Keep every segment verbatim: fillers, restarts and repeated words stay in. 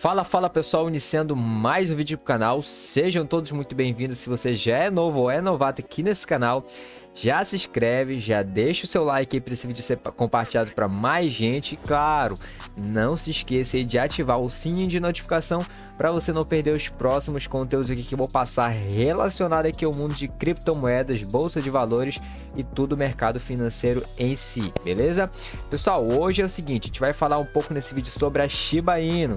Fala, fala pessoal, iniciando mais um vídeo pro canal, sejam todos muito bem-vindos. Se você já é novo ou é novato aqui nesse canal, já se inscreve, já deixa o seu like aí para esse vídeo ser compartilhado para mais gente. E claro, não se esqueça aí de ativar o sininho de notificação para você não perder os próximos conteúdos aqui que eu vou passar relacionado aqui ao mundo de criptomoedas, bolsa de valores e tudo mercado financeiro em si, beleza? Pessoal, hoje é o seguinte, a gente vai falar um pouco nesse vídeo sobre a Shiba Inu.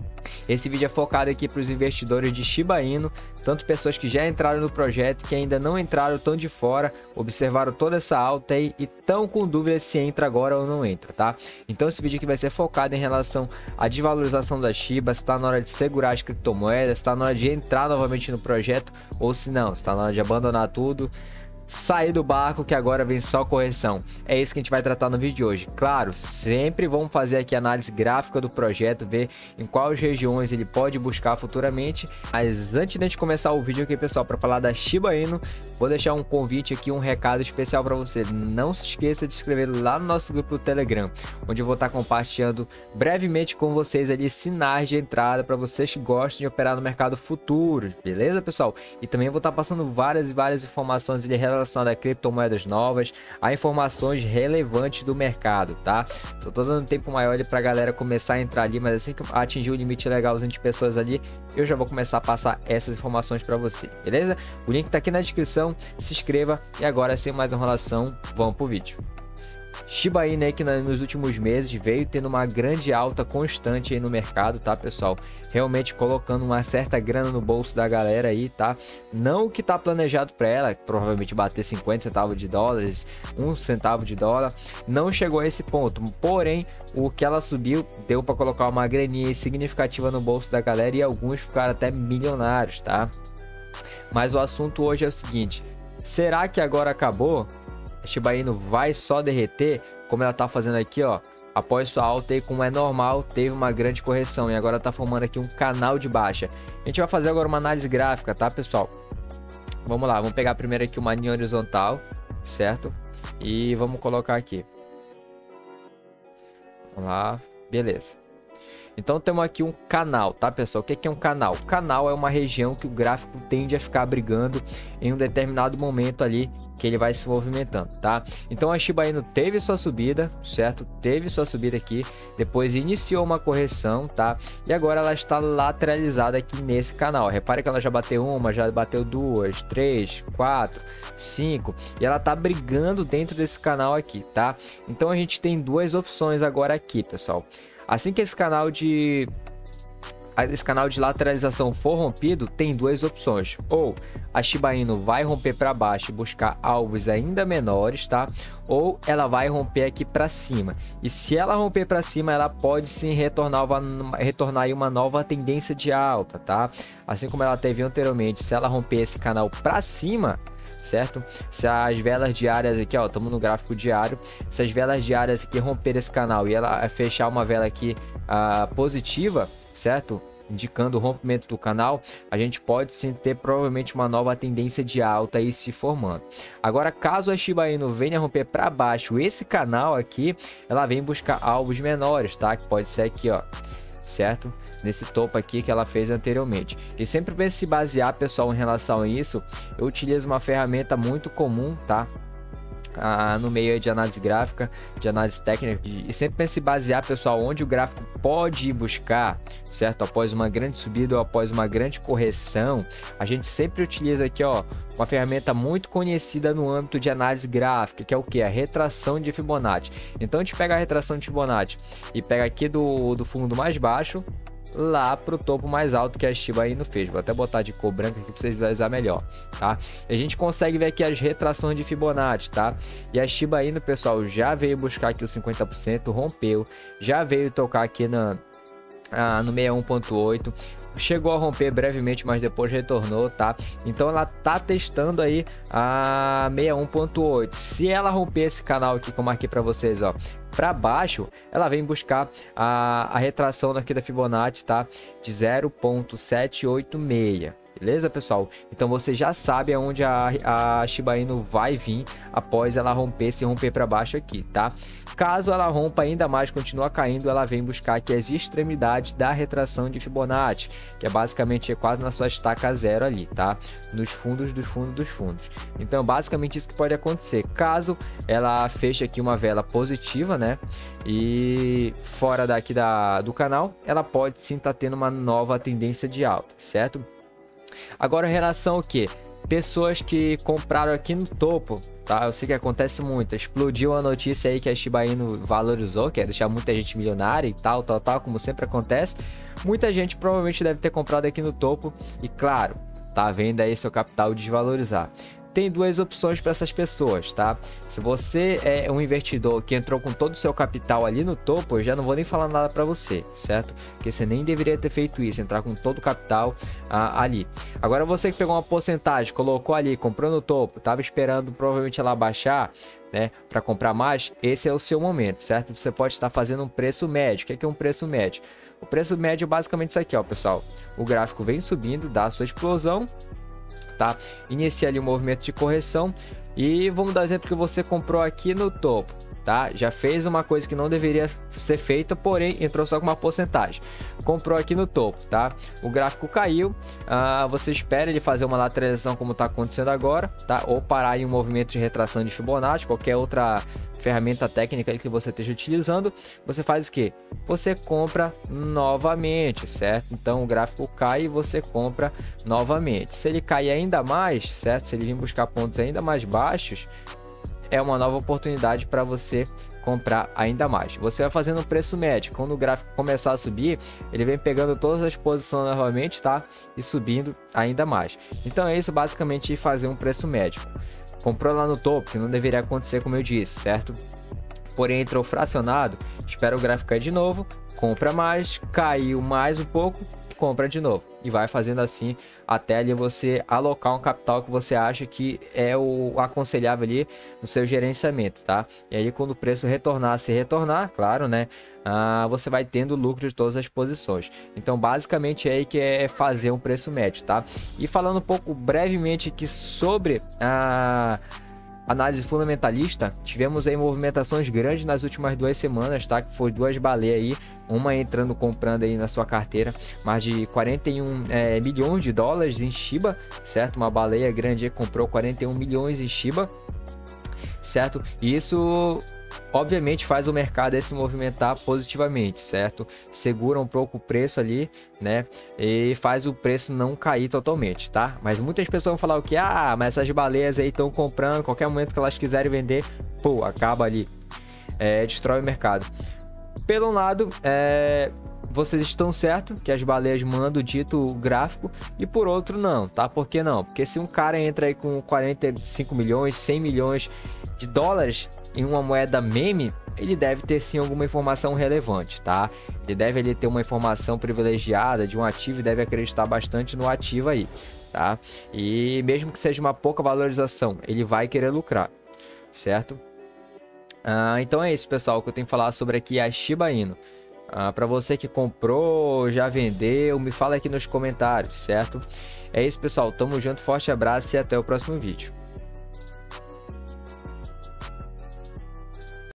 Esse vídeo é focado aqui para os investidores de Shiba Inu, tanto pessoas que já entraram no projeto, que ainda não entraram, estão de fora, observaram toda essa alta aí e estão com dúvida se entra agora ou não entra, tá? Então esse vídeo aqui vai ser focado em relação à desvalorização da Shiba, se está na hora de segurar as criptomoedas, se está na hora de entrar novamente no projeto ou se não, se está na hora de abandonar tudo, sair do barco que agora vem só correção. É isso que a gente vai tratar no vídeo de hoje. Claro, sempre vamos fazer aqui a análise gráfica do projeto, ver em quais regiões ele pode buscar futuramente. Mas antes de a gente começar o vídeo aqui, pessoal, para falar da Shiba Inu, vou deixar um convite aqui, um recado especial para você. Não se esqueça de se inscrever lá no nosso grupo do Telegram, onde eu vou estar compartilhando brevemente com vocês ali sinais de entrada para vocês que gostam de operar no mercado futuro, beleza, pessoal? E também vou estar passando várias e várias informações ali relacionadas a criptomoedas novas, a informações relevantes do mercado, tá? Só tô dando tempo maior ali pra galera começar a entrar ali, mas assim que atingir o limite legalzinho de pessoas ali, eu já vou começar a passar essas informações para você, beleza? O link tá aqui na descrição, se inscreva e agora, sem mais enrolação, vamos pro vídeo. Shiba Inu aí que nos últimos meses veio tendo uma grande alta constante aí no mercado, tá, pessoal? Realmente colocando uma certa grana no bolso da galera aí, tá? Não o que tá planejado para ela, provavelmente bater cinquenta centavos de dólares, um centavo de dólar, não chegou a esse ponto. Porém, o que ela subiu deu para colocar uma graninha significativa no bolso da galera e alguns ficaram até milionários, tá? Mas o assunto hoje é o seguinte: será que agora acabou? A Shiba Inu vai só derreter, como ela tá fazendo aqui, ó, após sua alta e como é normal, teve uma grande correção e agora tá formando aqui um canal de baixa. A gente vai fazer agora uma análise gráfica, tá, pessoal? Vamos lá, vamos pegar primeiro aqui uma linha horizontal, certo? E vamos colocar aqui. Vamos lá, beleza. Então temos aqui um canal, tá, pessoal? O que é um canal? O canal é uma região que o gráfico tende a ficar brigando em um determinado momento ali que ele vai se movimentando, tá? Então a Shiba Inu teve sua subida, certo? Teve sua subida aqui, depois iniciou uma correção, tá? E agora ela está lateralizada aqui nesse canal. Repare que ela já bateu uma, já bateu duas, três, quatro, cinco e ela tá brigando dentro desse canal aqui, tá? Então a gente tem duas opções agora aqui, pessoal. Assim que esse canal de esse canal de lateralização for rompido, tem duas opções: ou a Shiba Inu vai romper para baixo e buscar alvos ainda menores, tá? Ou ela vai romper aqui para cima. E se ela romper para cima, ela pode sim retornar uma, retornar aí uma nova tendência de alta, tá? Assim como ela teve anteriormente, se ela romper esse canal para cima, certo? Se as velas diárias aqui, ó, estamos no gráfico diário, se as velas diárias aqui romper esse canal e ela fechar uma vela aqui uh, positiva, certo? Indicando o rompimento do canal, a gente pode sim ter provavelmente uma nova tendência de alta aí se formando. Agora, caso a Shiba Inu venha romper para baixo esse canal aqui, ela vem buscar alvos menores, tá? Que pode ser aqui, ó, certo? Nesse topo aqui que ela fez anteriormente. E sempre para se basear, pessoal, em relação a isso, eu utilizo uma ferramenta muito comum, tá? Ah, no meio de análise gráfica, de análise técnica, e sempre para se basear, pessoal, onde o gráfico pode ir buscar, certo? Após uma grande subida ou após uma grande correção, a gente sempre utiliza aqui, ó, uma ferramenta muito conhecida no âmbito de análise gráfica, que é o que? A retração de Fibonacci. Então a gente pega a retração de Fibonacci e pega aqui do, do fundo mais baixo lá para o topo mais alto que a Shiba Inu fez. Vou até botar de cor branca aqui para vocês visualizar melhor, tá? E a gente consegue ver aqui as retrações de Fibonacci, tá? E a Shiba Inu, pessoal, já veio buscar aqui os cinquenta por cento, rompeu, já veio tocar aqui na Ah, no sessenta e um ponto oito, chegou a romper brevemente, mas depois retornou, tá? Então ela tá testando aí a sessenta e um ponto oito. Se ela romper esse canal aqui que eu marquei para vocês, ó, para baixo, ela vem buscar a, a retração daqui da Fibonacci, tá? De zero ponto setecentos e oitenta e seis. Beleza, pessoal? Então você já sabe aonde a, a Shiba Inu vai vir após ela romper, se romper para baixo aqui, tá? Caso ela rompa ainda mais, continua caindo, ela vem buscar aqui as extremidades da retração de Fibonacci, que é basicamente quase na sua estaca zero ali, tá? Nos fundos dos fundos dos fundos. Então, basicamente isso que pode acontecer. Caso ela feche aqui uma vela positiva, né? E fora daqui da, do canal, ela pode sim estar tendo uma nova tendência de alta, certo? Agora, em relação ao que? Pessoas que compraram aqui no topo, tá? Eu sei que acontece muito. Explodiu a notícia aí que a Shiba Inu valorizou, que é deixar muita gente milionária e tal, tal, tal, como sempre acontece. Muita gente provavelmente deve ter comprado aqui no topo e, claro, tá vendo aí seu capital desvalorizar. Tem duas opções para essas pessoas, tá? Se você é um investidor que entrou com todo o seu capital ali no topo, eu já não vou nem falar nada para você, certo? Porque você nem deveria ter feito isso, entrar com todo o capital ah, ali. Agora você que pegou uma porcentagem, colocou ali, comprou no topo, tava esperando provavelmente ela baixar, né, para comprar mais, esse é o seu momento, certo? Você pode estar fazendo um preço médio. O que é um preço médio? O preço médio é basicamente isso aqui, ó, pessoal. O gráfico vem subindo, dá a sua explosão, tá? Inicia ali o movimento de correção e vamos dar exemplo que você comprou aqui no topo, tá? Já fez uma coisa que não deveria ser feita, porém entrou só com uma porcentagem. Comprou aqui no topo, tá? O gráfico caiu, ah, você espera ele fazer uma lateralização como está acontecendo agora, tá? Ou parar em um movimento de retração de Fibonacci, qualquer outra ferramenta técnica que você esteja utilizando, você faz o que? Você compra novamente, certo? Então o gráfico cai e você compra novamente. Se ele cair ainda mais, certo? Se ele vir buscar pontos ainda mais baixos, é uma nova oportunidade para você comprar ainda mais. Você vai fazendo um preço médio. Quando o gráfico começar a subir, ele vem pegando todas as posições novamente, tá? E subindo ainda mais. Então é isso, basicamente, fazer um preço médio. Comprou lá no topo, que não deveria acontecer, como eu disse, certo? Porém, entrou fracionado, espera o gráfico cair de novo, compra mais, caiu mais um pouco, compra de novo. E vai fazendo assim até ali você alocar um capital que você acha que é o aconselhável ali no seu gerenciamento, tá? E aí quando o preço retornar, se retornar, claro, né? Ah, você vai tendo lucro de todas as posições. Então basicamente é aí que é fazer um preço médio, tá? E falando um pouco brevemente aqui sobre a análise fundamentalista, tivemos aí movimentações grandes nas últimas duas semanas, tá? Que foi duas baleias aí, uma entrando comprando aí na sua carteira mais de quarenta e um é, milhões de dólares em Shiba, certo? Uma baleia grande aí comprou quarenta e um milhões em Shiba, certo? E isso obviamente faz o mercado se movimentar positivamente, certo? Segura um pouco o preço ali, né? E faz o preço não cair totalmente, tá? Mas muitas pessoas vão falar o que? Ah, mas essas baleias aí estão comprando, qualquer momento que elas quiserem vender, pô, acaba ali, é, destrói o mercado. Pelo lado, é, vocês estão certos que as baleias mandam o dito gráfico, e por outro não, tá? Por que não? Porque se um cara entra aí com quarenta e cinco milhões, cem milhões de dólares em uma moeda meme, ele deve ter sim alguma informação relevante, tá? Ele deve ele ter uma informação privilegiada de um ativo e deve acreditar bastante no ativo aí, tá? E mesmo que seja uma pouca valorização, ele vai querer lucrar, certo? Ah, então é isso, pessoal, que eu tenho que falar sobre aqui a Shiba Inu. Ah, para você que comprou, já vendeu, me fala aqui nos comentários, certo? É isso, pessoal, tamo junto, forte abraço e até o próximo vídeo.